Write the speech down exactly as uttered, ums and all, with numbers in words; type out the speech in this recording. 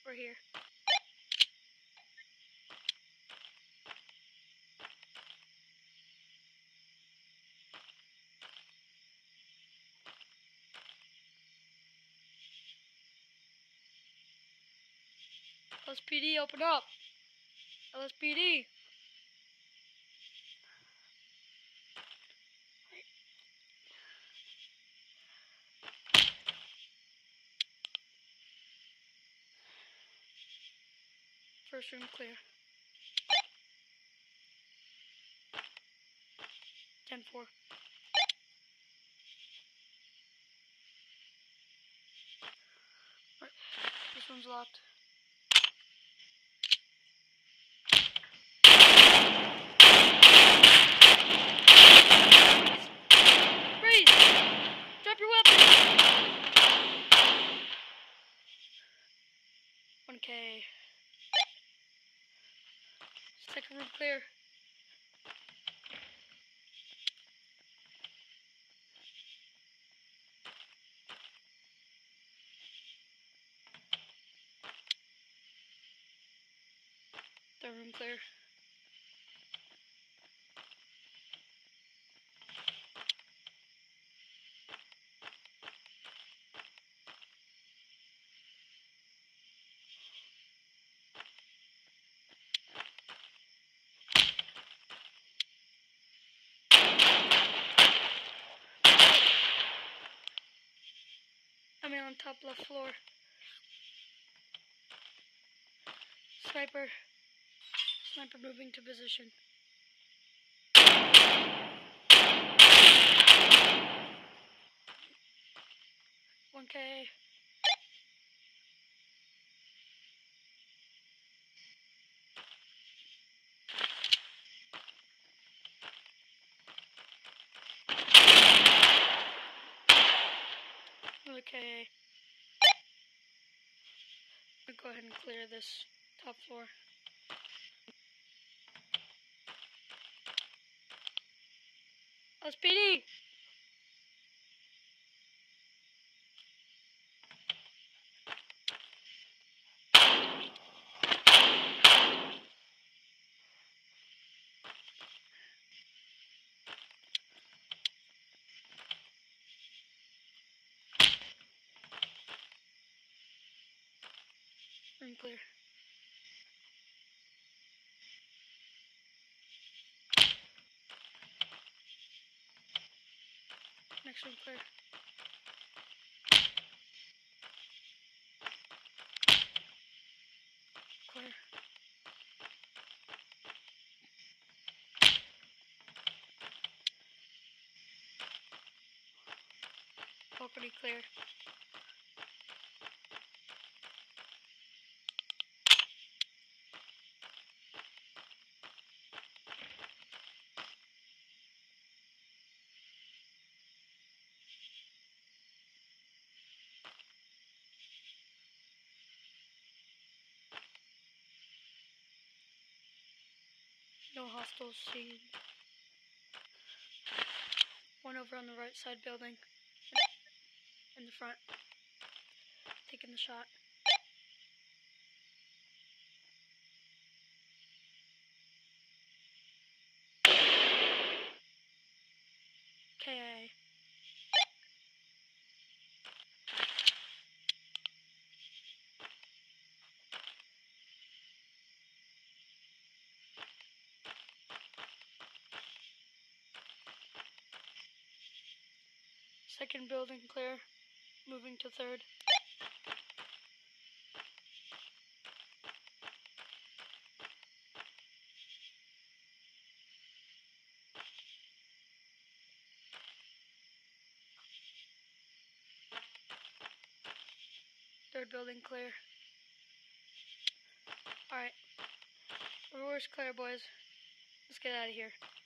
We're here. L S P D, open up! L S P D! First room clear. ten four. Right. This one's locked. Freeze! Drop your weapon! one K. Second room clear. Third room clear. I'm on top left floor. Sniper. Sniper moving to position. one K. Another K A. I'm gonna go ahead and clear this top floor. L S P D! Room clear. Next room clear. Clear. Balcony clear. No hostiles seen. One over on the right side building. In the front. Taking the shot. K A. Second building clear. Moving to third. Third building clear. Alright. Everywhere's clear, boys. Let's get out of here.